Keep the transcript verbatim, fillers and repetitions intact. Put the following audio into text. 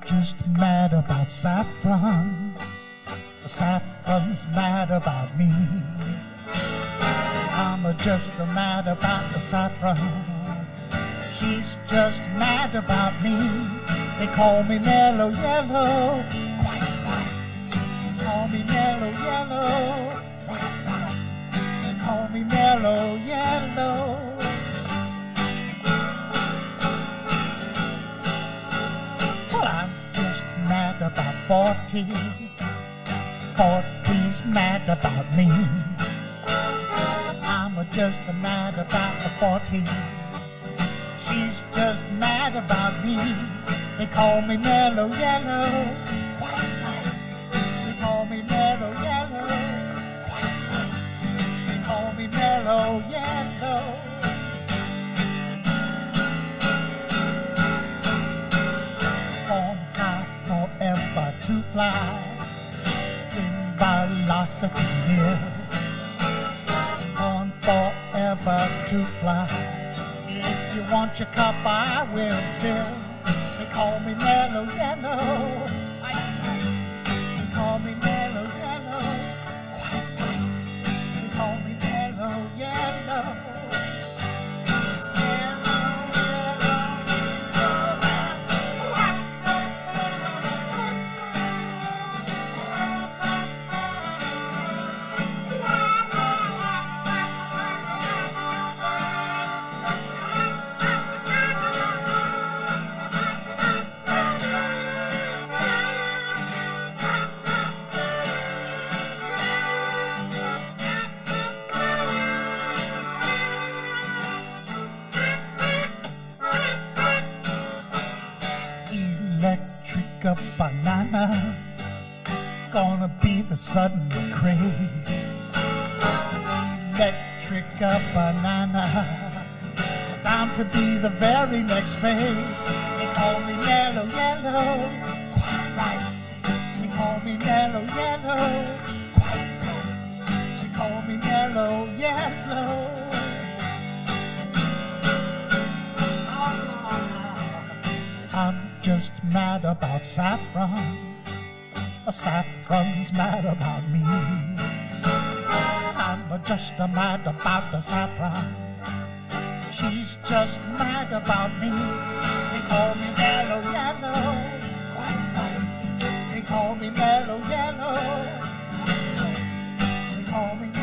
just mad about Saffron. Saffron's mad about me. I'm just mad about the Saffron. She's just mad about me. They call me Mellow Yellow. Quite right. They call me Mellow Yellow. Quite right. They call me Mellow Yellow. Well, I'm just mad about forty. forty's mad about me. I'm just mad about the forty. She's just mad about me. They call me Mellow Yellow. Quite nice. They call me Mellow Yellow. Quite nice. They call me Mellow Yellow. On high forever to fly. Velocity hill, on forever to fly. If you want your cup, I will fill. They call me Mellow Yellow. They call me Mellow Yellow. They call me Mellow Yellow. Electric banana, gonna be the sudden craze. Electric banana, bound to be the very next phase. They call me Mellow Yellow. Quite right. They call me Mellow Yellow. Quite right. They call me Mellow Yellow. I'm just mad about Saffron. Saffron's mad about me. I'm just mad about the Saffron. She's just mad about me. They call me Mellow Yellow. Quite nice. They call me Mellow Yellow. They call me